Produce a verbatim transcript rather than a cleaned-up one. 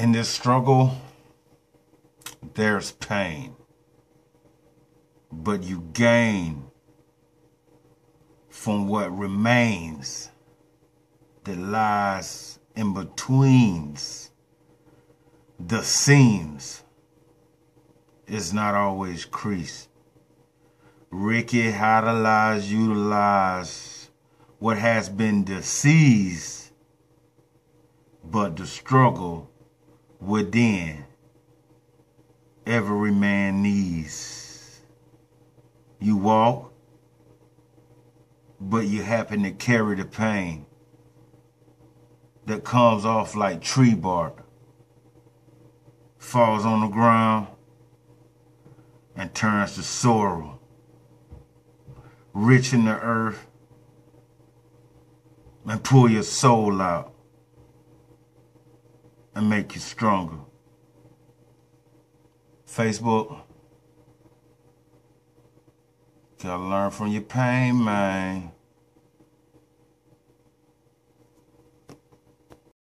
In this struggle, there's pain, but you gain from what remains that lies in betweens the seams is not always creased. Ricky, how to lies, utilize what has been deceased, but the struggle within every man needs. You walk, but you happen to carry the pain that comes off like tree bark, falls on the ground, and turns to sorrow, rich in the earth, and pull your soul out and make you stronger. Facebook, gotta learn from your pain, man.